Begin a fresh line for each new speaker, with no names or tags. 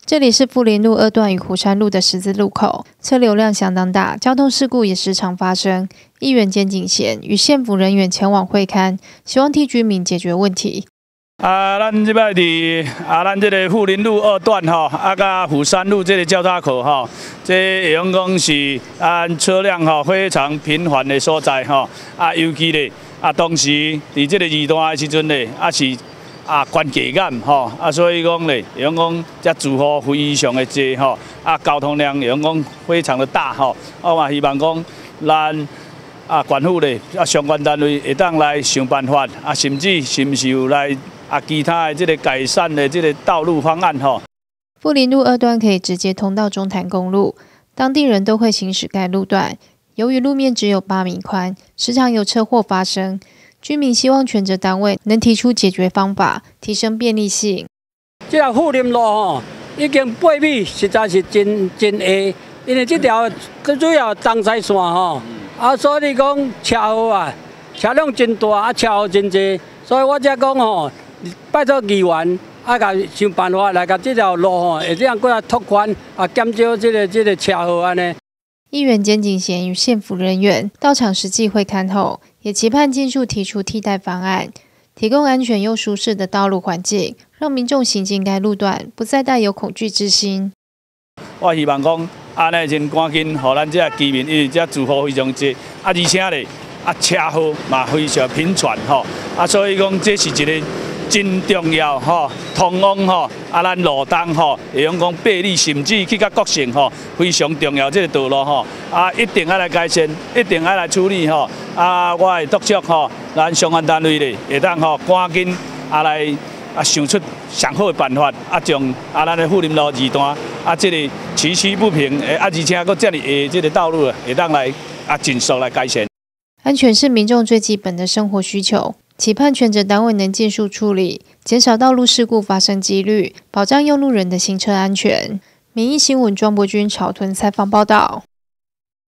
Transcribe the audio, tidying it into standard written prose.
这里是富林路2段与湖山路的十字路口，车流量相当大，交通事故也时常发生。议员简景贤与县府人员前往会勘，希望替居民解决问题。
咱即摆伫咱这个富林路2段甲湖山路这个交叉口这会用讲是车辆非常频繁的所在尤其咧当时伫这个二段的时阵咧是。关节感所以讲咧，会用讲这住户非常的多交通量会用讲非常的大我嘛希望讲咱县府咧相关单位会当来想办法甚至是不是有来其他的这个改善的这个道路方案
富林路2段可以直接通到中潭公路，当地人都会行驶该路段。由于路面只有8米宽，时常有车祸发生。居民希望权责单位能提出解决方法，提升便利性。
这条富林路已经8米，实在是真下，因为这条主要东西线所以讲车祸车辆真大车祸真多，所以我才讲拜托议员甲想办法来甲这条路会这样过来拓宽减少这个车祸安尼。
议员简景贤与县府人员到场实际会勘后，也期盼尽速提出替代方案，提供安全又舒适的道路环境，让民众行经该路段不再带有恐惧之心。
我希望讲安尼真赶紧，让咱这居民，因为这住户非常多而且咧车祸嘛非常频传所以讲这是一个真重要通往咱路东会用讲便利，甚至去到国城非常重要这个道路一定要来改善，一定要来处理我会督促咱相关单位咧会当赶紧来想出上好的办法将咱的富林路2段这个崎岖不平而且佫这么下这个道路会当来尽速来改善。
安全是民众最基本的生活需求。期盼权责单位能尽速处理，减少道路事故发生几率，保障用路人的行车安全。民意新闻庄伯钧草屯采访报道。